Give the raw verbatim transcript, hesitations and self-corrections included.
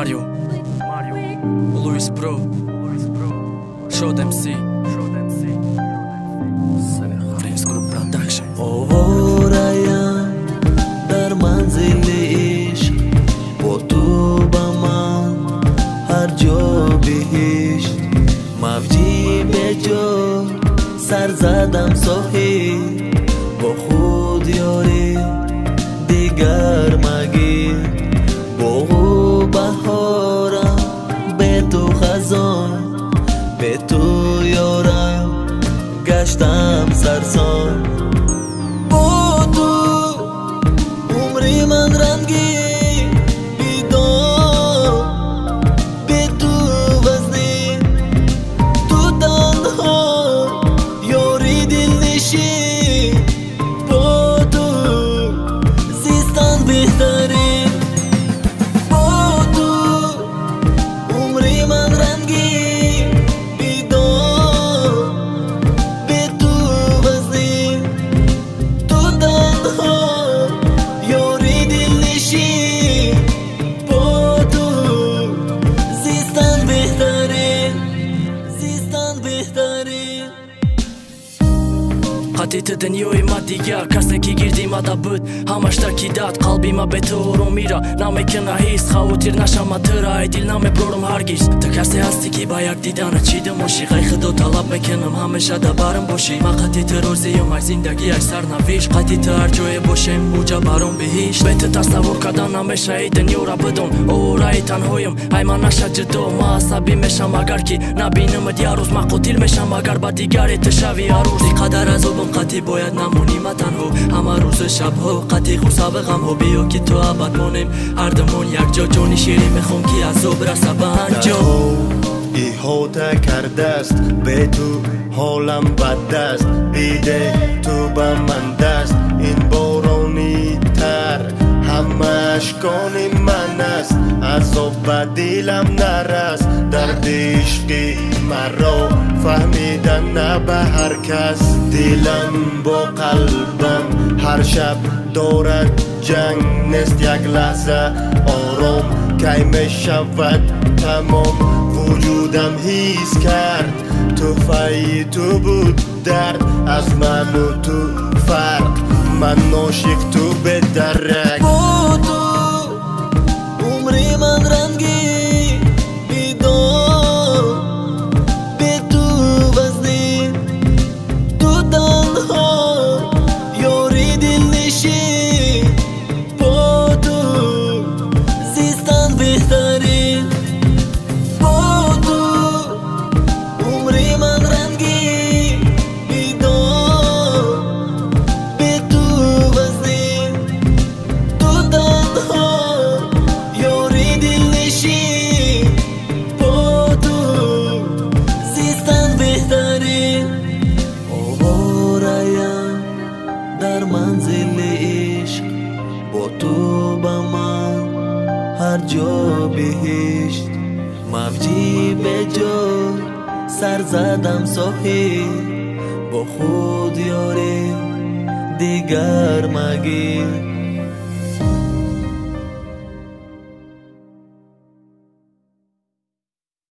Mario, Luis Pro, Shod ام سی Flames Group Production. آواره‌ام در منزل عشق با تو با من هر جا بهشت موجی به جا سر زدم ساحل با خود یاری دیگر مگیر باغ و بهارم به تو خزان به تو یارم گشتم سرسان با تو عمری من رنگی بیدار به تو وزنی تو تنها یاری دل نشین با تو زیستن بهترین با تو عمری من رنگی Qatitı dënjoj ma digja Ka se ki girdi ma da bët Hama shtar ki dat Kalbi ma betë oro mira Na me këna his Ka u tir nasha ma tëra E dil na me prorum hargish Të ka se hasti ki bajak didana Qidë moshi Kaj khëdo talap me kënëm Hamesha da barën boshi Ma qatitı rozi jo Maj zindagi aj sar na vish Qatitı argjoje boshem U gja baron bihish Betë tasavur ka dana me shahitën jura bëdon O ora i tan hojëm Aj ma nasha gjëdo Ma asabi me shamagar ki Na binë më djarus Ma kutil me shamagar Ba digare të shavi arus I qadar azobëm قطی باید نمونیم تنها همه روز شبها قطی خوصاب غم ها بیا که تو عبد مانیم هر دمون یک جا جانی شیری میخوام که از زب رسه به انجام ایهاته کرده است به تو حالم بد است بیده تو به من دست این بارانی تر همه اشکان من است عذاب به دلم نرست درد عشقی مرا فهمیدن نه به هر کس دلم با قلبم هر شب دارد جنگ نیست یک لحظه آرام کی می شود تمام وجودم حس کرد تو فایی تو بود درد از من و تو فرق من عاشق تو به درک با تو عمری من رنگی بیدار به تو وزنی تو تنها یاری دل نشین با تو زیستن بهترین با تو عمری من رنگی بیدار به تو وزنی تو تنها یاری دل نشین با تو زیستن بهترین آواره‌ام در منزل عشق با تو با من هر جا بهشت موجی به جا سر زدم ساحل با خود یاری دیگر مگیر